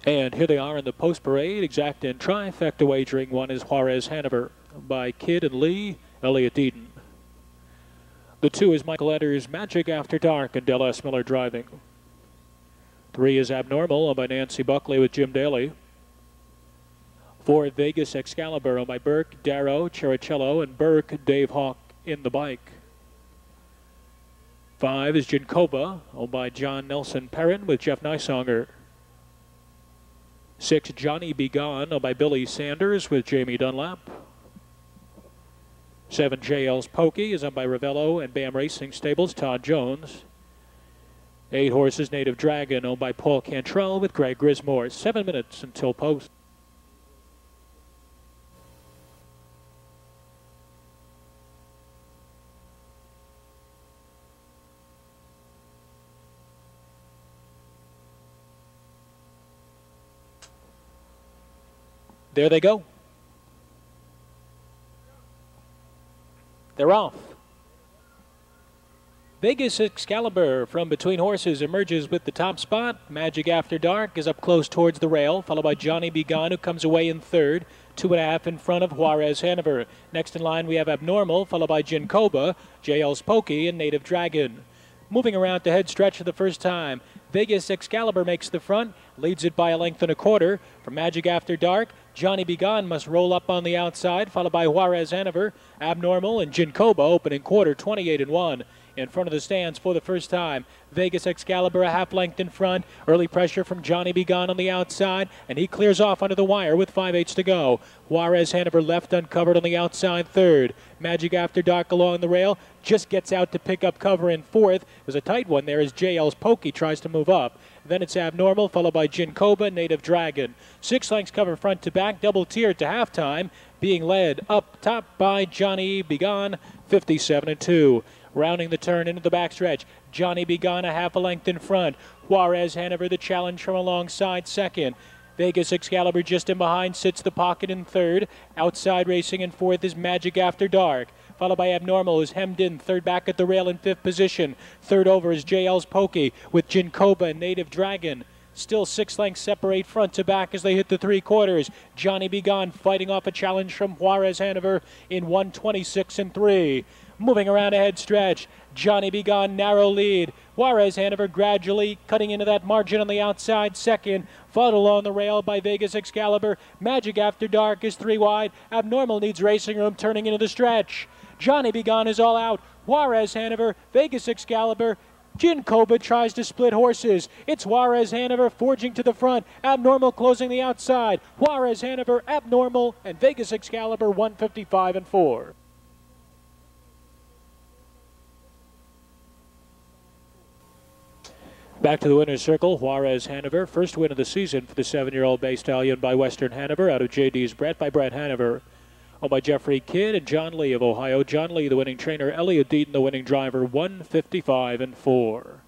And here they are in the post parade. Exact and trifecta wagering. One is Juarez Hanover by Kidd and Lee, Elliott Eden. The 2 is Michael Etter's Magic After Dark and Dell S. Miller driving. 3 is Abnormal by Nancy Buckley with Jim Daly. 4 Vegas Excalibur by Burke, Darrow, Chericello, and Burke, Dave Hawk in the bike. 5 is Ginkoba by John Nelson Perrin with Jeff Nysonger. 6 Johnny Be Gone by Billy Sanders with Jamie Dunlap. 7 JL's Pokey is owned by Ravello and BAM Racing Stables, Todd Jones. 8 horses Native Dragon owned by Paul Cantrell with Greg Grismore. 7 minutes until post. There they go. They're off. Vegas Excalibur from between horses emerges with the top spot. Magic After Dark is up close towards the rail, followed by Johnny Be Gone, who comes away in third. 2.5 in front of Juarez Hanover. Next in line we have Abnormal, followed by Ginkoba, JL's Pokey, and Native Dragon. Moving around to head stretch for the first time, Vegas Excalibur makes the front, leads it by a length and a quarter. From Magic After Dark, Johnny Be Gone must roll up on the outside, followed by Juarez Hanover, Abnormal, and Ginkoba opening quarter 28-1. In front of the stands for the first time, Vegas Excalibur a half length in front. Early pressure from Johnny Be Gone on the outside, and he clears off under the wire with 5/8 to go. Juarez Hanover left uncovered on the outside third. Magic After Dark along the rail, just gets out to pick up cover in fourth. It was a tight one there as JL's Pokey tries to move up. Then it's Abnormal, followed by Ginkoba, Native Dragon. 6 lengths cover front to back, double tiered to halftime, being led up top by Johnny Be Gone, 57-2. Rounding the turn into the backstretch, Johnny Be Gone a half a length in front. Juarez Hanover the challenge from alongside second. Vegas Excalibur just in behind, sits the pocket in third. Outside racing in fourth is Magic After Dark, followed by Abnormal, who's hemmed in third back at the rail in fifth position. Third over is JL's Pokey with Ginkoba and Native Dragon. Still 6 lengths separate front to back as they hit the 3/4. Johnny Be Gone fighting off a challenge from Juarez Hanover in 1:26-3. Moving around ahead stretch, Johnny Be Gone narrow lead. Juarez Hanover gradually cutting into that margin on the outside second. Followed along the rail by Vegas Excalibur. Magic After Dark is 3 wide. Abnormal needs racing room turning into the stretch. Johnny Be Gone is all out. Juarez Hanover, Vegas Excalibur. Ginkoba tries to split horses. It's Juarez Hanover forging to the front. Abnormal closing the outside. Juarez Hanover, Abnormal, and Vegas Excalibur 155-4. Back to the winner's circle, Juarez Hanover. First win of the season for the 7-year-old bay stallion by Western Hanover out of JD's Brett by Brett Hanover. Owned by Jeffrey Kidd and John Lee of Ohio. John Lee, the winning trainer. Elliott Deaton, the winning driver. 155-4.